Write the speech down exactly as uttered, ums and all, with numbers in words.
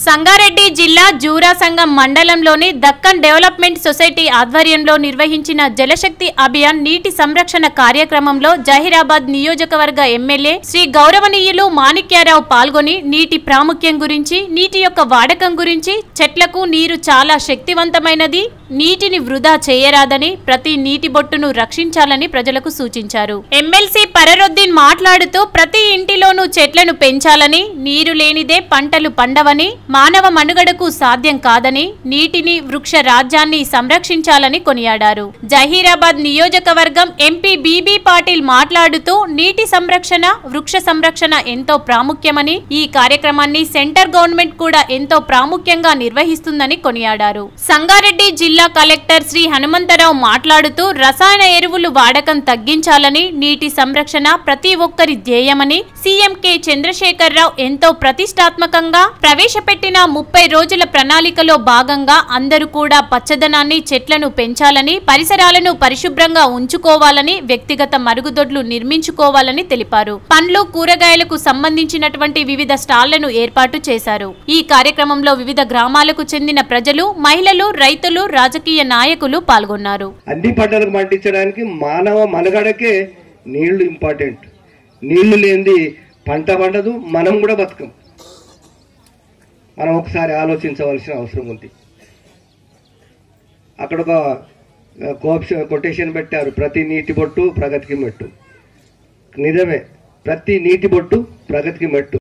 సంగారెడ్డి జిల్లా జూరాసంగం మండలంలోని Deccan development society ఆధ్వర్యంలో నిర్వహించిన జలశక్తి అభియాన్ నీటి సంరక్షణ కార్యక్రమంలో జహీరాబాద్ నియోజకవర్గ ఎమ్మెల్యే శ్రీ గౌరవనీయులు మాణిక్యారావు పాల్గొని నీటి ప్రాముఖ్యం గురించి, నీటి యొక్క వాడకం గురించి, చెట్లకు నీరు చాలా శక్తివంతమైనది, నీటిని వృధా చేయరాదని, ప్రతి నీటి బొట్టును రక్షించాలని ప్రజలకు సూచించారు. ఎమ్మెల్సీ పరరుద్దీన్ మాట్లాడుతూ ప్రతి ఇంటిలోనూ చెట్లను పెంచాలని, నీరు లేనిదే పంటలు పండవని, మానవ మనుగడకు సాధ్యం కాదని, నీటిని వృక్ష రాజ్యాన్ని సంరక్షించాలని కొనియాడారు. జహీరాబాద్ నియోజకవర్గం ఎంపీ బీబీ పాటిల్ మాట్లాడుతూ నీటి సంరక్షణ, వృక్ష సంరక్షణ ఎంతో ప్రాముఖ్యమని, ఈ కార్యక్రమాన్ని సెంటర్ గవర్నమెంట్ కూడా ఎంతో ప్రాముఖ్యంగా నిర్వహిస్తుందని కొనియాడారు. సంగారెడ్డి జిల్లా కలెక్టర్ శ్రీ హనుమంతరావు మాట్లాడుతూ రసాయన ఎరువులు వాడకం తగ్గించాలని, నీటి సంరక్షణ ప్రతి ఒక్కరి ధ్యేయమని, సీఎం కె చంద్రశేఖర్ రావు ఎంతో ప్రతిష్టాత్మకంగా ప్రవేశపెట్టిన ముప్పై రోజుల ప్రణాళికలో భాగంగా అందరూ కూడా పచ్చదనాన్ని, చెట్లను పెంచాలని, పరిసరాలను పరిశుభ్రంగా ఉంచుకోవాలని, వ్యక్తిగత మరుగుదొడ్లు నిర్మించుకోవాలని తెలిపారు. పండ్లు, కూరగాయలకు సంబంధించినటువంటి వివిధ స్టాళ్లను ఏర్పాటు చేశారు. ఈ కార్యక్రమంలో వివిధ గ్రామాలకు చెందిన ప్రజలు, మహిళలు, రైతులు, రాజకీయ నాయకులు పాల్గొన్నారు. అన్ని పంటలకు పండించడానికి మానవ మనుగడకే నీళ్లు ఇంపార్టెంట్. నీళ్లు లేనిది పంట పండదు, మనం కూడా బతకం. మనం ఒకసారి ఆలోచించవలసిన అవసరం ఉంది. అక్కడ ఒక కొటేషన్ పెట్టారు, ప్రతి నీటి బొట్టు ప్రగతికి మెట్టు. నిజమే, ప్రతి నీటి బొట్టు ప్రగతికి మెట్టు.